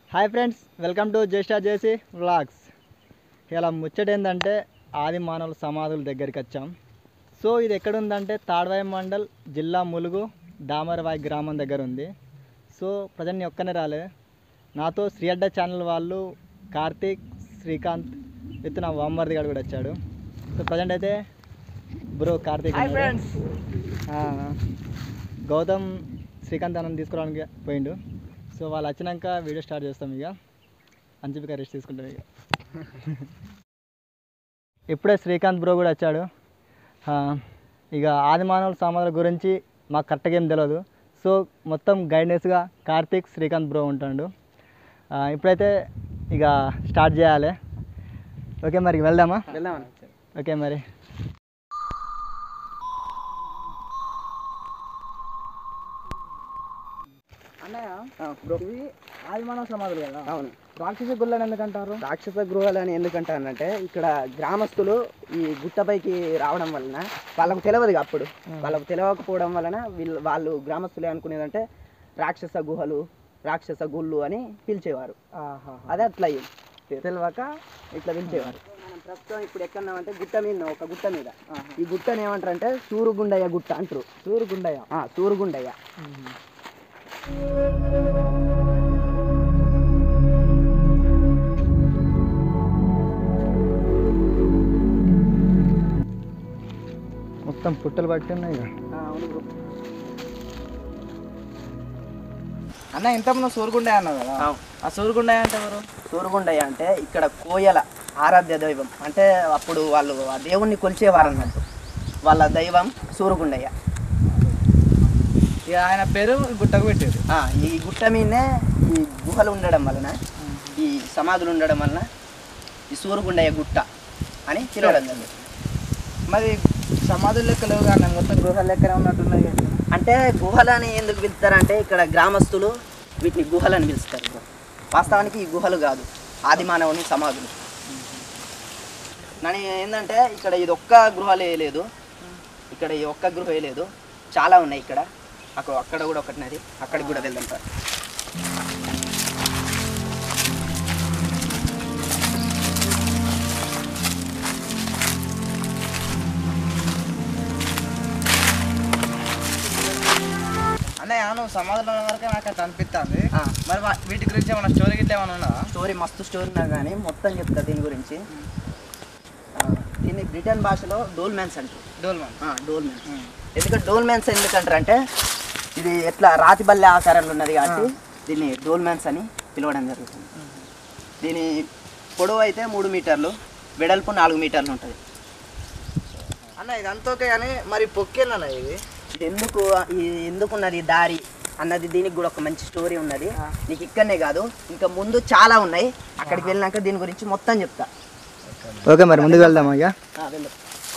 Hi friends, welcome to Jyeshtha JC vlogs. ఇలా ముచ్చట ఏంటంటే ఆది మానవుల సమాధుల దగ్గరికి వచ్చాం. సో ఇది ఎక్కడుందంటే తాడ్వాయి మండల్, జిల్లా ములుగు, దామరవాయి గ్రామం దగ్గర ఉంది. సో ప్రజెంట్ నేను ఒక్కనే రాలే, నాతో శ్రీ అడ్డ ఛానల్ వాళ్ళు కార్తీక్, శ్రీకాంత్ విత్ నా వామ్మర్ది గారు కూడా వచ్చాడు. సో ప్రజెంట్ అయితే బ్రో కార్తీక్ ఫ్రెండ్స్, గౌతమ్ శ్రీకాంత్ అన్నం తీసుకోవడానికి పోయిండు. సో వాళ్ళు వచ్చినాక వీడియో స్టార్ట్ చేస్తాం. ఇక అని చెప్పి రెస్ట్ తీసుకుంటాం. ఇప్పుడే శ్రీకాంత్ బ్రో కూడా వచ్చాడు. ఇక ఆది మానవుల సమాధుల గురించి మాకు కరెక్ట్గా ఏం తెలియదు. సో మొత్తం గైడెన్స్గా కార్తీక్, శ్రీకాంత్ బ్రో ఉంటాడు. ఇప్పుడైతే ఇక స్టార్ట్ చేయాలి. ఓకే మరి వెళ్దామా? ఓకే మరి. ఇవి ఆది మానవ సమాధులు కదా. అవును. రాక్షస గుళ్ళని ఎందుకంటారు? రాక్షస గృహాలని ఎందుకంటారంటే ఇక్కడ గ్రామస్తులు ఈ గుట్టపైకి రావడం వలన వాళ్ళకు తెలియదు. అప్పుడు వాళ్ళకు తెలియకపోవడం వలన వాళ్ళు గ్రామస్తులే అనుకునేదంటే రాక్షస గుహలు, రాక్షస గుళ్ళు అని పిలిచేవారు. అదే అట్లా తెలియక ఇట్లా పిలిచేవారు. మనం ప్రస్తుతం ఇప్పుడు ఎక్కడున్నామంటే గుట్ట మీద, ఒక గుట్ట మీద. ఈ గుట్టని ఏమంటారు అంటే సూరుగుండయ్య గుట్ట అంటారు. సూరుగుండయ్య. మొత్తం పుట్టలు పట్టి ఉన్నాయి. అన్న ఇంతకుముందు సూరుగుండయ్య అన్నావు కదా. ఆ సూరుగుండయ్య అంటే ఎవరు? సూరుగుండయ్య అంటే ఇక్కడ కోయల ఆరాధ్య దైవం. అంటే అప్పుడు వాళ్ళు ఆ దేవుణ్ణి కొలిచేవారు అన్నట్టు. వాళ్ళ దైవం సూరుగుండయ్య. ఇక ఆయన పేరు గుట్టకు పెట్టారు. ఈ గుట్ట మీదనే ఈ గుహలు ఉండడం వలన, ఈ సమాధులు ఉండడం వలన ఈ సూరుగుండయ్య గుట్ట అని పిలవడం జరిగింది. మరి సమాధులు లెక్కలేవు కానీ మొత్తం గృహాల లెక్కనే ఉన్నట్టున్నాయి. అంటే గుహలని ఎందుకు పిలుస్తారంటే ఇక్కడ గ్రామస్తులు వీటిని గుహలని పిలుస్తారు. వాస్తవానికి ఈ గుహలు కాదు, ఆది మానవుని సమాధులు. నన్ను ఏంటంటే ఇక్కడ ఇది ఒక్క గృహలే లేదు, ఇక్కడ ఈ ఒక్క గృహే లేదు, చాలా ఉన్నాయి. ఇక్కడ అక్కడ కూడా ఒకటినది, అక్కడికి కూడా వెళ్దాం సార్. అన్నయ్య నువ్వు సమాధులు వరకే నాకు అట్లా అనిపిస్తుంది. మరి వీటి గురించి ఏమన్నా స్టోరీ గిట్లా ఏమైనా ఉన్నా? స్టోరీ మస్తు స్టోరీ ఉన్నా కానీ మొత్తం చెప్తా దీని గురించి. దీన్ని బ్రిటన్ భాషలో డోల్మెన్స్ అంటారు. డోల్మెన్స్. ఎందుకంటే డోల్మెన్స్ ఎందుకంటారు అంటే ఇది ఎట్లా రాతి బల్లె ఆకారంలో ఉన్నది కాబట్టి దీన్ని డోల్మెన్స్ అని పిలవడం జరుగుతుంది. దీని పొడవు అయితే 3 మీటర్లు, వెడల్పు 4 మీటర్లు ఉంటుంది. అన్న ఇదంతా ఓకే కానీ మరి పొక్కేనా ఇది? ఎందుకున్నది దారి అన్నది దీనికి కూడా ఒక మంచి స్టోరీ ఉన్నది. నీకు ఇక్కడనే కాదు ఇంకా ముందు చాలా ఉన్నాయి. అక్కడికి వెళ్ళినాక దీని గురించి మొత్తం చెప్తా. ఓకే మరి ముందుకు వెళ్దామా? ఇక వెళ్దాం.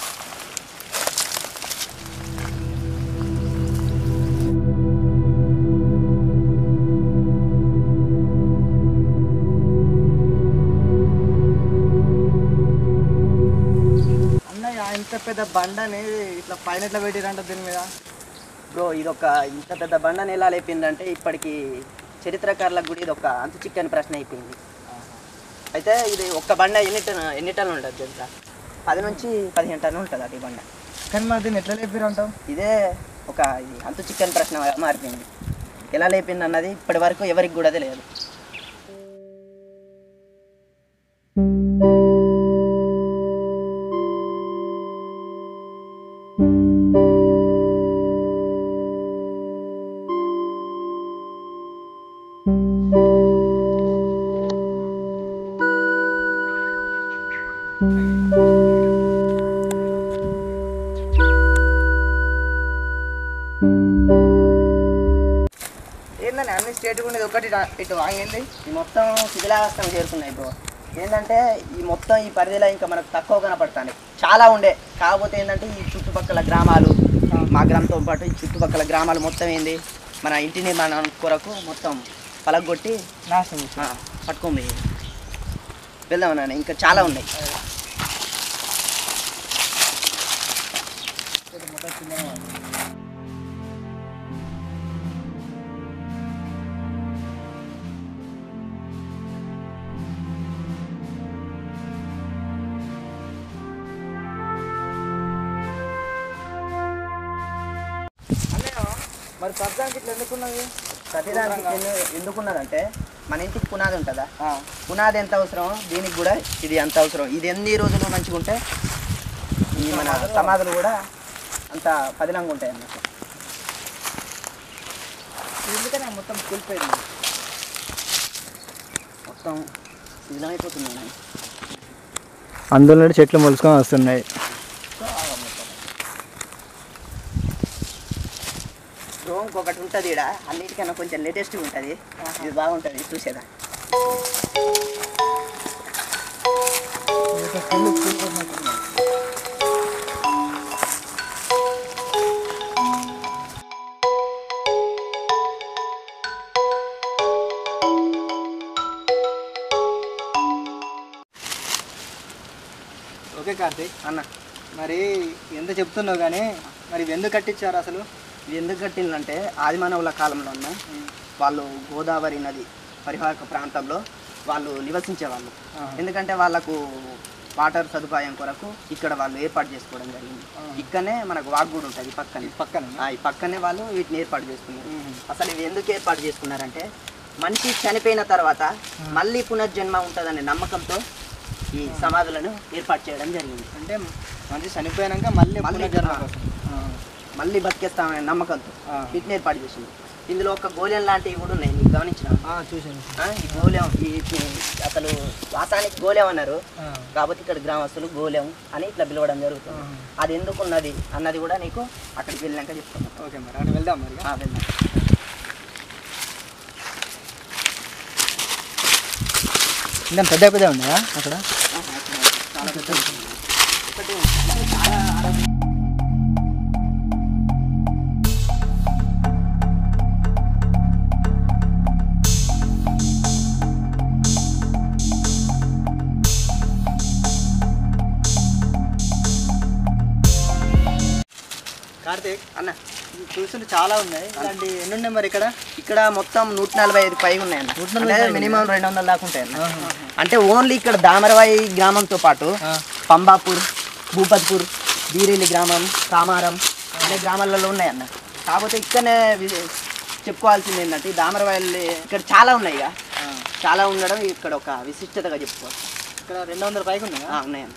ఇంత పెద్ద బండని ఇట్లా పైన ఎట్లా పెట్టిరంట దీని మీద? బ్రో ఇంత పెద్ద బండని ఎలా లేపిందంటే ఇప్పటికి చరిత్రకారులకు కూడా ఇది ఒక అంతు చిక్కని ప్రశ్న అయిపోయింది. అయితే ఇది ఒక్క బండ ఎన్ని టన్నులు ఉంటుంది తెలుసా? 10 నుంచి 15 టన్నులు ఉంటుంది అది బండ. కానీ మరి దీన్ని ఎట్లా లేపిరంటావు? ఇదే ఒక ఇది అంతు చిక్కని ప్రశ్న మారిపోయింది. ఎలా లేపింది అన్నది ఇప్పటి వరకు ఎవరికి కూడా తెలియదు. ఏంటంటే అన్ని స్టేట్గా ఉండేది ఒకటి ఇటు వాగింది. ఈ మొత్తం శిథిలావస్థకు చేరుకున్నాయి బ్రో. ఏంటంటే ఈ పరిధిలో ఇంకా మనకు తక్కువ కనపడుతుంది. చాలా ఉండే, కాకపోతే ఏంటంటే ఈ చుట్టుపక్కల గ్రామాలు, మా గ్రామంతో పాటు ఈ చుట్టుపక్కల గ్రామాలు మొత్తం ఏంది మన ఇంటి నిర్మాణం కొరకు మొత్తం పలగొట్టి నాశనం పట్టుకోండి. వెళ్దామన్నా, ఇంకా చాలా ఉన్నాయి. మరి ప్రతిదానికి ఇట్లా ఎందుకున్నది? ప్రతిదానికి ఎందుకున్నదంటే మన ఇంటికి పునాది ఉంటుందా, పునాది ఎంత అవసరం దీనికి కూడా ఇది ఎంత అవసరం. ఇది ఎన్ని రోజులు మంచిగా ఉంటే ఈ మన సమాధులు కూడా అంత పదిలంగా ఉంటాయి అన్నట్టు. ఎందుకని మొత్తం కూలిపోయింది, మొత్తం శిథిలమైపోతున్నాయి. అందులో చెట్లు మొలుసుకొని వస్తున్నాయి. ఇంకొకటి ఉంటుంది ఇక్కడ, అన్నిటికన్నా కొంచెం లేటెస్ట్గా ఉంటుంది. ఇది బాగుంటుంది చూసేదా. ఓకే కార్తీక్ అన్న, మరి ఎంత చెప్తున్నావు కానీ మరి ఇవి ఎందుకు కట్టించారు అసలు? ఇది ఎందుకు కట్టిందంటే ఆదిమానవుల కాలంలో ఉన్న వాళ్ళు గోదావరి నది పరివాహక ప్రాంతంలో వాళ్ళు నివసించేవాళ్ళు. ఎందుకంటే వాళ్ళకు వాటర్ సదుపాయం కొరకు ఇక్కడ వాళ్ళు ఏర్పాటు చేసుకోవడం జరిగింది. ఇక్కడనే మనకు వాగుడు ఉంటుంది ఈ పక్కనే వాళ్ళు వీటిని ఏర్పాటు చేసుకున్నారు. అసలు ఇవి ఎందుకు ఏర్పాటు చేసుకున్నారంటే మనిషి చనిపోయిన తర్వాత మళ్ళీ పునర్జన్మ ఉంటుందనే నమ్మకంతో ఈ సమాధులను ఏర్పాటు చేయడం జరిగింది. అంటే మనిషి చనిపోయాక మళ్ళీ బతికేస్తామనే నమ్మకంతో వీటిని ఏర్పాటు చేసింది. ఇందులో ఒక గోళెం లాంటివి కూడా ఉన్నాయి, మీకు గమనించిన చూసాను. ఈ గోళెం అసలు వాసానికి గోళెం అన్నారు, కాబట్టి ఇక్కడ గ్రామస్తులు గోళెం అని ఇట్లా పిలవడం జరుగుతుంది. అది ఎందుకున్నది అన్నది కూడా నీకు అక్కడికి వెళ్ళాక చెప్తాను. ఓకే మరి అక్కడ వెళ్దాం. మరి వెళ్దాం. ఇంకా పెద్ద పెద్ద ఉన్నాయా అక్కడ? చాలా పెద్ద ఒకటి కార్తీక్ అన్న, చూసులు చాలా ఉన్నాయి. ఇలాంటి ఎన్ని ఉన్నాయి మరి ఇక్కడ? ఇక్కడ మొత్తం 145 పైగా ఉన్నాయన్న. మినిమం 200 దాకా ఉంటాయన్న. అంటే ఓన్లీ ఇక్కడ దామరవాయి గ్రామంతో పాటు పంబాపూర్, భూపత్పూర్, బీరేలి గ్రామం, కామారం అనే గ్రామాలలో ఉన్నాయన్న. కాకపోతే ఇక్కడనే చెప్పుకోవాల్సింది ఏంటంటే ఈ దామరవాయిలు ఇక్కడ చాలా ఉన్నాయి. ఇక చాలా ఉండడం ఇక్కడ ఒక విశిష్టతగా చెప్పుకోవాలి. ఇక్కడ 200 పైగా ఉన్నాయా? ఉన్నాయన్న.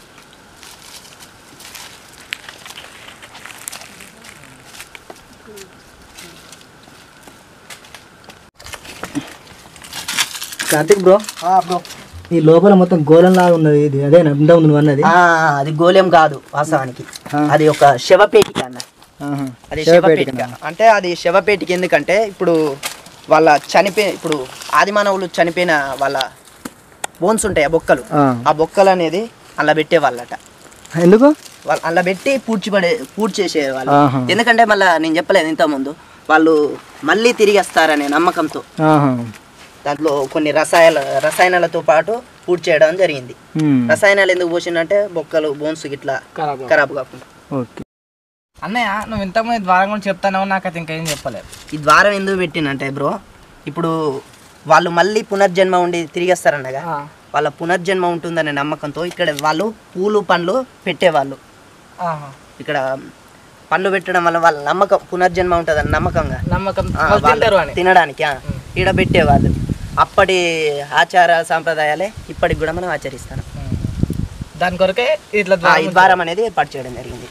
కార్తిక్ బ్రో, బ్రో ఈ లోపల మొత్తం గోళం లాగా ఉన్నది, ఇది అదే ఇంత ఉంది నువ్వు అన్నది? అది గోళం కాదు వాస్తవానికి, అది ఒక శవపేటిక అన్న. అది శవపేటిక అంటే అది శవపేటిక ఎందుకంటే ఇప్పుడు వాళ్ళ ఇప్పుడు ఆదిమానవులు చనిపోయిన వాళ్ళ బోన్స్ ఉంటాయి, ఆ బొక్కలు, ఆ బొక్కలు అనేది అలా పెట్టేవాళ్ళట. ఎందుకు? వాళ్ళు అలా పెట్టి పూడ్చి చేసేవాళ్ళు. ఎందుకంటే మళ్ళీ నేను చెప్పలేదు ఇంతకుముందు, వాళ్ళు మళ్ళీ తిరిగి వస్తారనే నమ్మకంతో దాంట్లో కొన్ని రసాయనాలతో పాటు పూర్తి చేయడం జరిగింది. రసాయనాలు ఎందుకు పోసిందంటే బొక్కలు బోన్స్ ఇట్లా ఖరాబ్ కాకుండా. అన్నయ్య, నువ్వు ఇంతకుముందు ద్వారం గురించి చెప్తానో నాకైతే ఇంకేం చెప్పలేదు. ఈ ద్వారం ఎందుకు పెట్టినంటే బ్రో, ఇప్పుడు వాళ్ళు మళ్ళీ పునర్జన్మ ఉండి తిరిగి వస్తారన్నగా, వాళ్ళ పునర్జన్మ ఉంటుందనే నమ్మకంతో ఇక్కడ వాళ్ళు పూలు పండ్లు పెట్టేవాళ్ళు. ఇక్కడ పండ్లు పెట్టడం వల్ల వాళ్ళ నమ్మకం పునర్జన్మ ఉంటుందని నమ్మకం తినడానికి ఈడ పెట్టేవాళ్ళు. అప్పటి ఆచార సాంప్రదాయాలే ఇప్పటికి కూడా మనం ఆచరిస్తాం. దాని కొరకే ఇట్లా ఈ ద్వారం అనేది ఏర్పాటు చేయడం జరిగింది.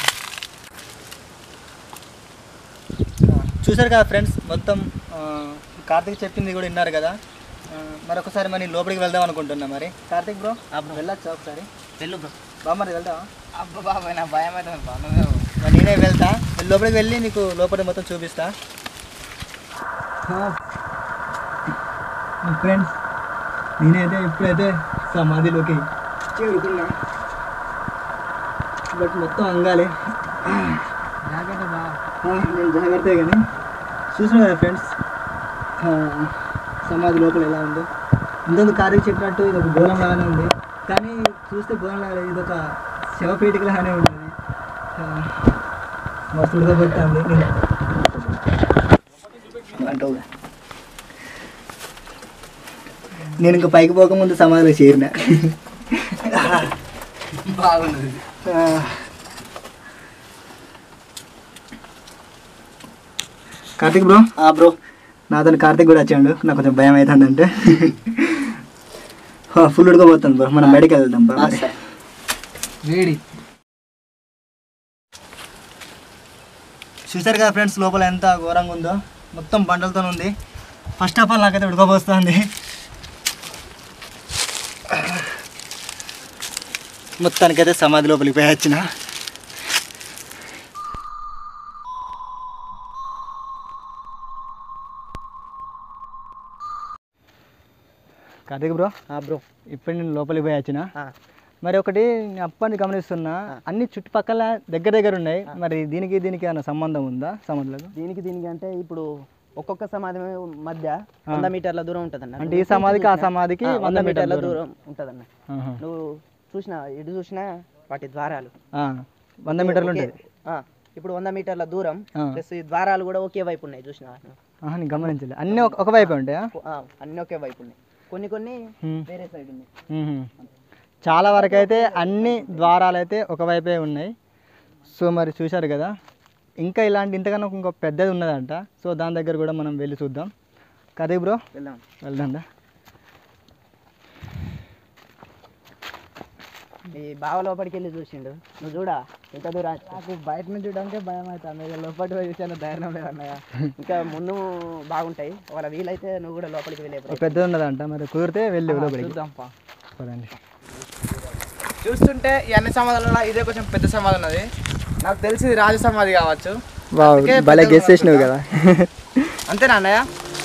చూసారు కదా ఫ్రెండ్స్, మొత్తం కార్తీక్ చెప్పింది కూడా విన్నారు కదా. మరొకసారి మరి లోపలికి వెళ్దాం అనుకుంటున్నా. మరి కార్తీక్ బ్రో వెళ్ళొచ్చా ఒకసారి? వెళ్ళు బ్రో. బామ్మది వెళ్దాం. అబ్బా బాబాయ్, నా భయం అయితే మరి నేనే వెళ్తా. లోపలికి వెళ్ళి నీకు లోపల మొత్తం చూపిస్తా. ఫ్రెండ్స్, నేనైతే ఇప్పుడైతే సమాధిలోకి చేరుకున్నా. బట్ మొత్తం అంగాలే, నేను జాగ్రత్త. కానీ చూసినా కదా ఫ్రెండ్స్, సమాధి లోపల ఎలా ఉందో. ఇంతకు కార్తీక్ చెప్పినట్టు ఇది ఒక గోళం లాగానే ఉంది, కానీ చూస్తే గోళం లాగా ఇది ఒక శవపేటిక లాగానే ఉంటుంది. మస్తు ఉడకబెట్టాలి. నేను ఇంకా పైకి పోకముందు సమాధిలో చేరిన. బాగున్నది. కార్తిక్ బ్రో బ్రో నాతో కార్తిక్ కూడా వచ్చాడు. నాకు కొంచెం భయం అవుతుందంటే ఫుల్ ఉడకపోతుంది బ్రో. మనం బయటికి వెళ్దాం వేడి. చూసారు కదా ఫ్రెండ్స్, లోపల ఎంత ఘోరంగా ఉందో, మొత్తం బండలతో ఉంది. ఫస్ట్ ఆఫ్ ఆల్ నాకైతే ఉడకపోస్తుంది. మొత్తానికైతే సమాధి లోపలికి పోయి వచ్చిన. కార్తిక్ బ్రో బ్రో ఇప్పుడు నేను లోపలికి పోయి వచ్చిన. మరి ఒకటి నేను అప్పటి గమనిస్తున్నా, అన్ని చుట్టుపక్కల దగ్గర ఉన్నాయి. మరి దీనికి ఏమైనా సంబంధం ఉందా సమాధులకు? దీనికి అంటే ఇప్పుడు ఒక్కొక్క సమాధి మధ్య 100 మీటర్ల దూరం ఉంటుందన్న. అంటే ఈ సమాధికి ఆ సమాధికి 100 మీటర్ల దూరం ఉంటుందన్న. నువ్వు ఎటు చూసినా వాటి ద్వారాలు 100 మీటర్లు ఉంటాయి. ఇప్పుడు 100 మీటర్ల దూరం ప్లస్ ఈ ద్వారాలు కూడా ఒకే వైపు ఉన్నాయి. చూసినా నేను గమనించలే. అన్ని ఒక వైపు ఉంటాయా? అన్ని ఒకే వైపు ఉన్నాయి. కొన్ని వేరే సైడ్ ఉన్నాయి. చాలా వరకు అయితే అన్ని ద్వారాలు అయితే ఒకవైపే ఉన్నాయి. సో మరి చూశారు కదా, ఇంకా ఇంతకన్నా ఇంకో పెద్దది ఉన్నదంట. సో దాని దగ్గర కూడా మనం వెళ్ళి చూద్దాం. కార్తిక్ బ్రో వెళ్దాం. ఈ బావ లోపలికి వెళ్ళి చూసిండు. నువ్వు చూడా ఎంత దూరం. నాకు బయట నుంచి చూడడానికి భయం అవుతుంది. లోపలికి పోయి చూసాను, ధైర్యం లేదు అన్నయ్య. ఇంకా ముందు బాగుంటాయి. వాళ్ళ వీలైతే నువ్వు కూడా లోపలికి వెళ్ళే పెద్దది ఉన్నదంట. మరి కుదిరితే వెళ్ళి లోపలికి చూద్దాం. పదండి. చూస్తుంటే ఈ అన్ని సమాధులలో ఇదే కొంచెం పెద్ద సమాధి ఉన్నది. నాకు తెలిసి ఇది రాజ సమాధి కావచ్చు. భలే గెస్ చేసినావు కదా. అంతేనా అన్నయ్య?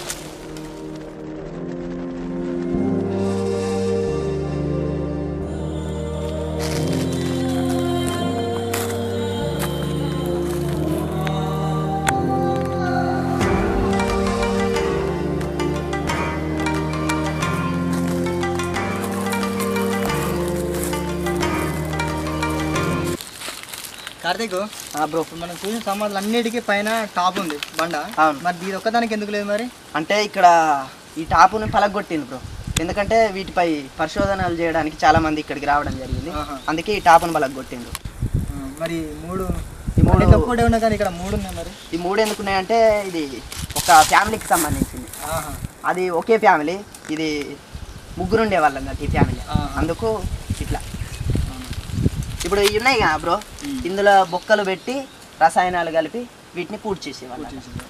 కార్తీక్ బ్రో, మనం చూసిన సమాధులు అన్నిటికీ పైన టాప్ ఉంది బండ. మరి దీని ఒక్కదానికి ఎందుకు లేదు మరి? అంటే ఇక్కడ ఈ టాపుని పలగొట్టింది బ్రో. ఎందుకంటే వీటిపై పరిశోధనలు చేయడానికి చాలా మంది ఇక్కడికి రావడం జరిగింది. అందుకే ఈ టాపుని పలగొట్టిండు. మరి ఈ మూడు ఉన్నాయి కానీ ఇక్కడ 3 ఉన్నాయి. మరి ఈ 3 ఎందుకున్నాయంటే ఇది ఒక ఫ్యామిలీకి సంబంధించింది. అది ఒకే ఫ్యామిలీ. ఇది 3 ఉండేవాళ్ళం కదా ఈ ఫ్యామిలీ. అందుకు ఇట్లా ఇప్పుడు ఇవి ఉన్నాయి కదా బ్రో, ఇందులో బొక్కలు పెట్టి రసాయనాలు కలిపి వీటిని పూర్తి చేసేవాళ్ళు.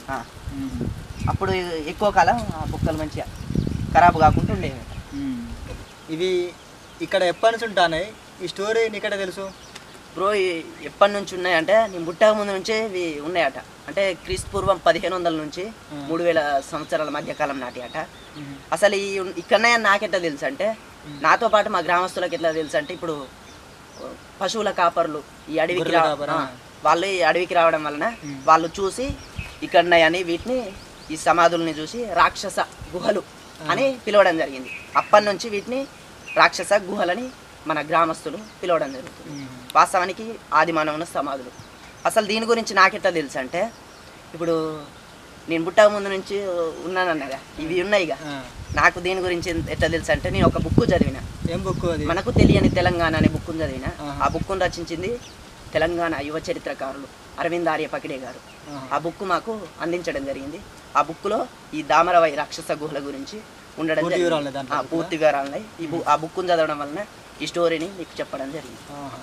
అప్పుడు ఎక్కువ కాలం ఆ బొక్కలు మంచిగా ఖరాబ్ కాకుండా ఉండేవి. ఇవి ఇక్కడ ఎప్పటి నుంచి ఉంటాయి? ఈ స్టోరీ నీకటే తెలుసు బ్రో? ఎప్పటి నుంచి ఉన్నాయంటే నేను పుట్టక ముందు నుంచే ఇవి ఉన్నాయట. అంటే క్రీస్తు పూర్వం 1500 నుంచి 3000 సంవత్సరాల మధ్యకాలం నాటి అట. అసలు ఇక్కడనే నాకెట్లా తెలుసు అంటే, నాతో పాటు మా గ్రామస్తులకు ఎట్లా తెలుసు అంటే, ఇప్పుడు పశువుల కాపర్లు ఈ అడవికి వాళ్ళు ఈ అడవికి రావడం వలన వాళ్ళు చూసి ఇక్కడన్నాయని వీటిని ఈ సమాధుల్ని చూసి రాక్షస గుహలు అని పిలవడం జరిగింది. అప్పటి నుంచి వీటిని రాక్షస గుహలని మన గ్రామస్తులు పిలవడం జరుగుతుంది. వాస్తవానికి ఆది మానవుని సమాధులు. అసలు దీని గురించి నాకెట్లా తెలుసు అంటే, ఇప్పుడు నేను పుట్టక ముందు నుంచి ఉన్నానన్నగా ఇవి ఉన్నాయిగా. నాకు దీని గురించి ఎట్లా తెలుసు అంటే, నేను ఒక బుక్ చదివిన. ఏం బుక్ అది? మనకు తెలియని తెలంగాణ అనే బుక్ చదివిన. ఆ బుక్ను రచించింది తెలంగాణ యువ చరిత్రకారులు అరవింద్ ఆర్య పకిడే గారు. ఆ బుక్ మాకు అందించడం జరిగింది. ఆ బుక్లో ఈ దామరవై రాక్షస గుహల గురించి ఉండడం పూర్తి వివరాలు. ఆ బుక్ను చదవడం వలన ఈ స్టోరీని మీకు చెప్పడం జరిగింది.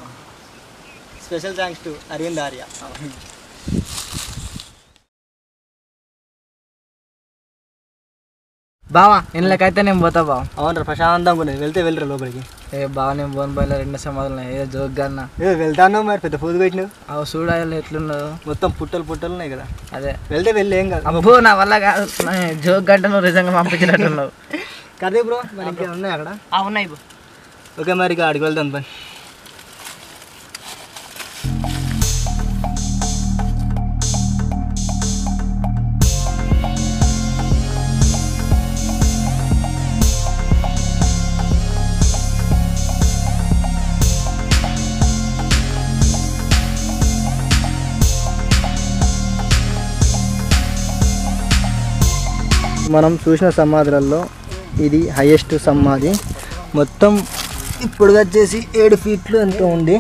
Special thanks to Aravind Arya. బావా ఇళ్ళకైతే నేను పోతా బావ. అవునరా, ప్రశాంతంగా ఉన్నది. వెళ్తే లోపలికి. బాగా నేను పోను పోయిన 2 సమాధులు ఏదో జోగ్గా వెళ్తాను. మరి పెద్ద పూజ పెట్టినావు. అవి చూడాలి ఎట్లున్నదో. మొత్తం పుట్టలు ఉన్నాయి కదా. అదే వెళ్ళి ఏం కాదు. అబ్బో నా వల్ల కాదు. జోక్ గంట నువ్వు నిజంగా పంపించినట్టున్నావు. కదే బ్రో, మరి ఇంకా ఉన్నాయి అక్కడ? ఉన్నాయి బ్రో. ఓకే, మరి ఇక అడిగి వెళ్తాను పని. మనం చూసిన సమాధులలో ఇది హైయెస్ట్ సమాధి. మొత్తం ఇప్పుడు వచ్చేసి 7 ఫీట్లు ఎంతో ఉంది.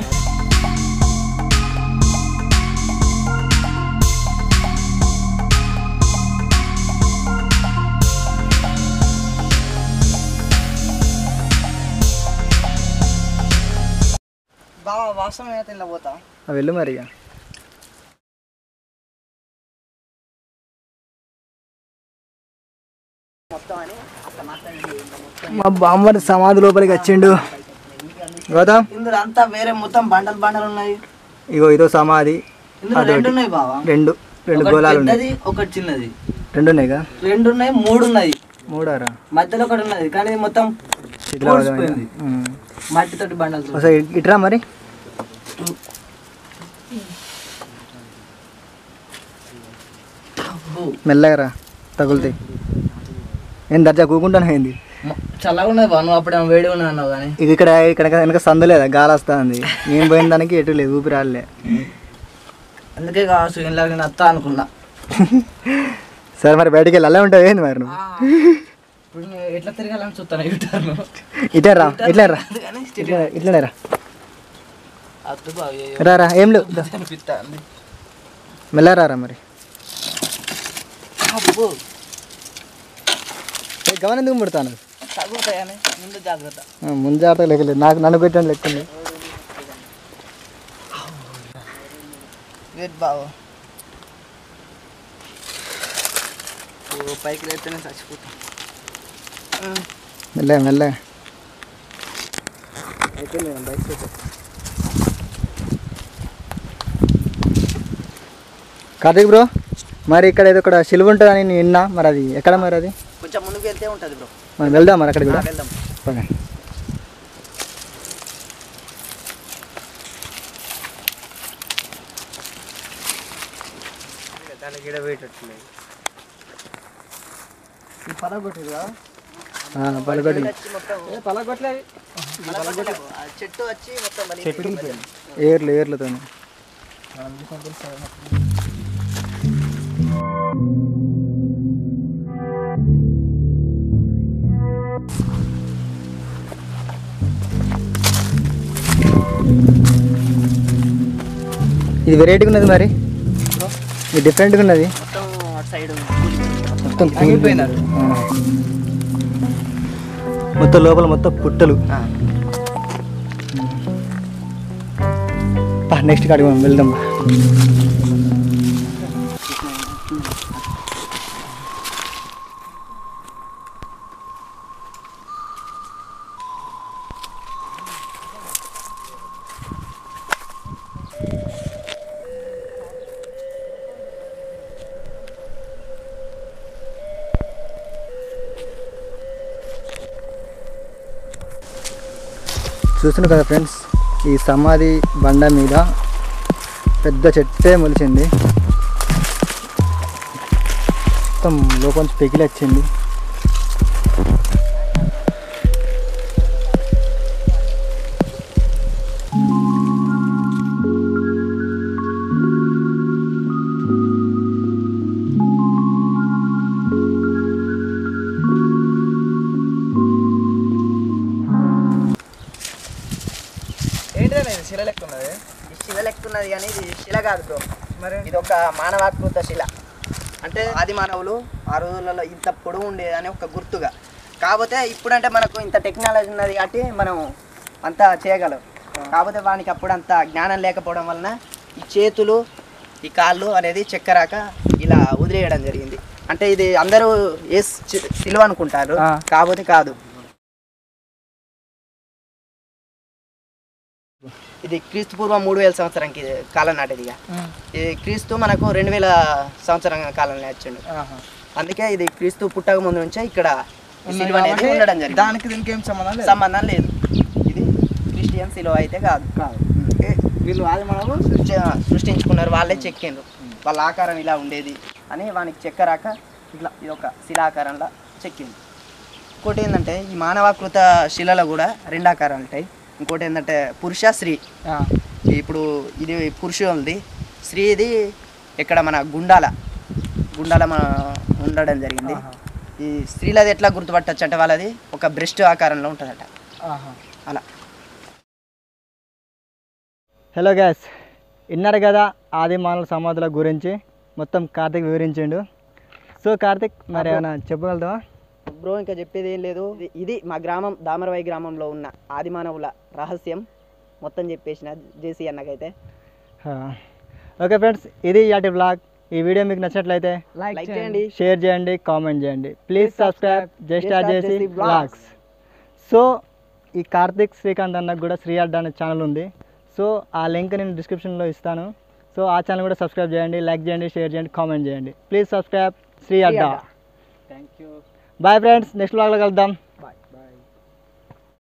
అవసరం అయితే ఇలా పోతా వెళ్ళు మరి ఇక. మొత్తం అని అట్లా మాట్లాడి మా బామ్మడి సమాధి లోపలికి వచ్చిండు. గౌతమ్ ఇందులో అంతా వేరే మొత్తం బండలు ఉన్నాయి. ఇగో ఇదో సమాధి. ఇందులో రెండు ఉన్నాయి బావా. రెండు గోళాలు ఉన్నాయి. ఒకటి చిన్నది. రెండు ఉన్నాయిగా? రెండు ఉన్నాయి, మూడు ఉన్నాయి. మూడారా? మధ్యలో ఒకటి ఉన్నది కానీ మొత్తం పూడ్చిపోయింది. మట్టితోటి బండలు. ఒకసారి ఇట్రా మరి. మెల్లగా రా, తగులుతాయి. ఏం దర్జా కూకుంటాను అయింది. చల్లగా ఉన్నది బావ, నువ్వు అప్పుడే వేడి ఉన్నది అన్నావు కానీ. ఇది ఇక్కడ వెనక సందు లేదా, గాలి వస్తుంది. నేను పోయిన దానికి ఎటు లేదు, ఊపిరి రాలే. అందుకే కావచ్చు ఇలాగ నత్తా అనుకున్నా. సరే మరి బయటికి వెళ్ళి అలా ఉంటావు ఏంది మరి నువ్వు? ఇప్పుడు నేను ఎట్లా తిరగాలని చూస్తాను యూటర్ను. ఇట్లా రా, ఇట్లనే రా. అద్దు బావ రా ఏం లేవు, అనిపిస్తుంది. మెల్లగా రా మరి. గమనం ఎందుకు ముడతాను? తగ్గుతాయని ముందు జాగ్రత్త. ముందు జాగ్రత్త లెక్కలేదు, నన్ను పెట్టండి లెక్కండి. వెయిట్ బావ, పైకి లేస్తేనే చచ్చిపోతా. మెల్లగా అయితే నేను బయట కార్తీక్ బ్రో, మరి ఇక్కడ ఏదో ఇక్కడ సిలువ ఉంటుందని నేను విన్నా, మరి అది ఎక్కడ మరి? అది కొంచెం ముందుకు వెళ్తే ఉంటుంది బ్రో. మనం వెళ్దాం మరి అక్కడికి కూడా. వెళ్దాం. పదండి. పలగొట్టి చెట్టు వచ్చి మొత్తం ఏర్లతో ఇది వెరైటీగా ఉన్నది మరి, ఇది డిఫరెంట్గా ఉన్నది. మొత్తం అటు సైడ్ మొత్తం ఆగిపోయినట్టు. మొత్తం లోపల మొత్తం పుట్టలు. నెక్స్ట్ కాడికి మనం వెళ్దాం. చూస్తున్నారు కదా ఫ్రెండ్స్, ఈ సమాధి బండ మీద పెద్ద చెట్టే మొలిచింది. మొత్తం లోపల పెకిలి వచ్చింది. శిల లెక్క ఉన్నది. శిల లెక్క ఉన్నది కానీ ఇది శిల కాదు బ్రో. మరి ఇది ఒక మానవాకృత శిల. అంటే ఆది మానవులు ఆ రోజులలో ఇంత పొడవు ఉండేది అని ఒక గుర్తుగా. కాకపోతే ఇప్పుడంటే మనకు ఇంత టెక్నాలజీ ఉన్నది కాబట్టి మనం అంతా చేయగలం. కాకపోతే వానికి అప్పుడు అంత జ్ఞానం లేకపోవడం వలన ఈ చేతులు ఈ కాళ్ళు అనేది చెక్కరాక ఇలా వదిలేయడం జరిగింది. అంటే ఇది అందరూ ఏ శిలువ అనుకుంటారు, కాకపోతే కాదు. ఇది క్రీస్తు పూర్వం 3000 సంవత్సరంకి కాలం నాటిదిగా. ఇది క్రీస్తు మనకు 2000 సంవత్సరం కాలంలో వచ్చిండు. అందుకే ఇది క్రీస్తు పుట్టక ముందు నుంచే ఇక్కడ సిలువ అనేది ఉండడం జరిగింది. దానికి దీనికి ఏం సంబంధం లేదు. ఇది క్రిస్టియన్ సిలువ అయితే కాదు. వీళ్ళు ఆది మనము సృష్టించుకున్నారు, వాళ్ళే చెక్కిండ్రు. వాళ్ళ ఆకారం ఇలా ఉండేది అని వానికి చెక్కరాక ఇట్లా ఇది ఒక శిలాకారంలో చెక్కింది. ఇంకోటి ఏంటంటే ఈ మానవాకృత శిలలో కూడా 2 ఆకారాలు ఉంటాయి. ఇంకోటి ఏంటంటే పురుష స్త్రీ. ఇప్పుడు ఇది పురుషులది, స్త్రీది ఇక్కడ మన గుండాల మన ఉండడం జరిగింది. ఈ స్త్రీలది ఎట్లా గుర్తుపట్టచ్చు అంటే వాళ్ళది ఒక బ్రెస్ట్ ఆకారంలో ఉంటుందట అలా. హలో గ్యాస్, విన్నారు కదా ఆది మానవ సమాధుల గురించి మొత్తం కార్తీక్ వివరించిండు. సో కార్తీక్ మరి ఏమైనా చెప్పగలుగుతావా? బ్రో ఇంకా చెప్పేది ఏం లేదు. ఇది మా గ్రామం దామరవాయి గ్రామంలో ఉన్న ఆదిమానవుల రహస్యం. మొత్తం చెప్పేసిన జేసీ అన్నకైతే. ఓకే ఫ్రెండ్స్, ఇది ఇయాటి బ్లాగ్. ఈ వీడియో మీకు నచ్చినట్లయితే లైక్ చేయండి, షేర్ చేయండి, కామెంట్ చేయండి. Please subscribe just JC blogs. So ఈ కార్తిక్ శ్రీకాంత్ అన్నకు కూడా శ్రీ అడ్డా అనే ఛానల్ ఉంది. సో ఆ లింక్ నేను డిస్క్రిప్షన్లో ఇస్తాను. సో ఆ ఛానల్ కూడా సబ్స్క్రైబ్ చేయండి, లైక్ చేయండి, షేర్ చేయండి, కామెంట్ చేయండి. Please subscribe Sri Adda. Thank you. Bye friends, next బ్లాగ్లో కలుద్దాం.